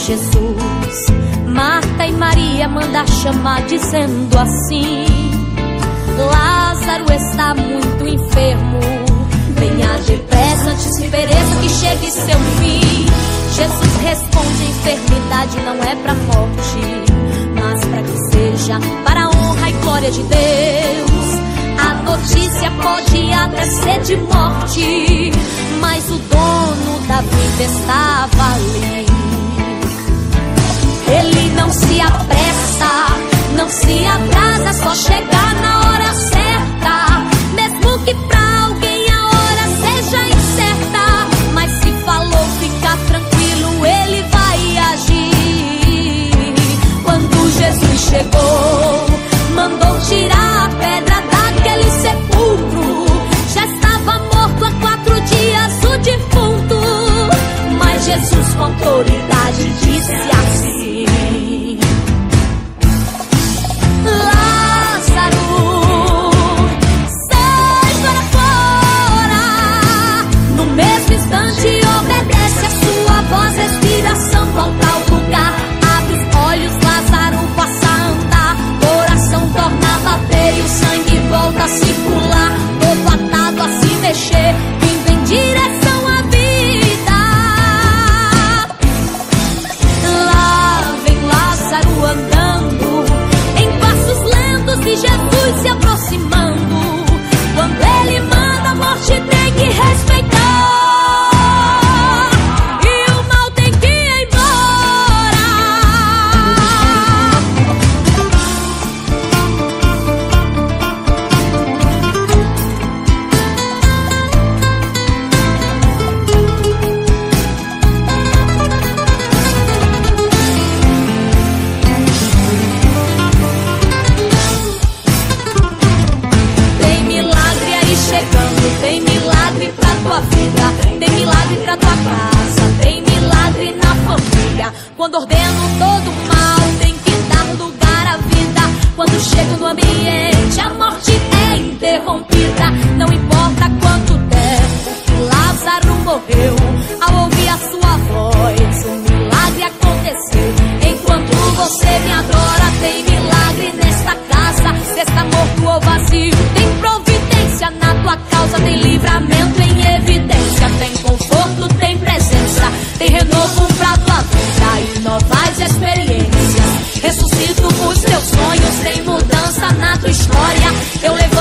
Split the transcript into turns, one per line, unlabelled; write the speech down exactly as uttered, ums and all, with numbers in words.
Jesus. Marta e Maria manda chamar dizendo assim: Lázaro está muito enfermo, venha depressa antes que pereça, que chegue seu fim. Jesus responde: a enfermidade não é pra morte, mas pra que seja para a honra e glória de Deus. A notícia pode até ser de morte, mas o dono da vida estava ali. Ele não se apressa, não se atrasa, só chegar na hora certa. Mesmo que pra alguém a hora seja incerta, mas se falou, fica tranquilo, ele vai agir. Quando Jesus chegou, mandou tirar a pedra daquele sepulcro. Já estava morto há quatro dias o defunto, mas Jesus com autoridade disse assim: Lázaro, sai para fora. No mesmo instante obedece a sua voz, respiração volta ao lugar. Abre os olhos, Lázaro passa a andar, coração torna a bater e o sangue volta a circular. Todo atado a se mexer, indo em direção à vida. Lá vem Lázaro andando em passos lentos e Jesus se aproximando. Quando ele manda, a morte tem que respeitar e o mal tem que ir embora. Tem milagre aí chegando, tem milagre pra tua vida, tem milagre pra tua casa, tem milagre na família. Quando ordeno todo mal, tem que dar lugar à vida. Quando chego no ambiente, a morte é interrompida. Não importa quanto tempo que Lázaro morreu, ao ouvir a sua voz, o milagre aconteceu. Enquanto você me adora, tem milagre nesta casa. Se está morto ou vazio, tem providência na tua causa, tem livramento em evidência, tem conforto, tem presença, tem renovo pra tua vida e novas experiências. Ressuscito os teus sonhos, tem mudança na tua história. Eu levo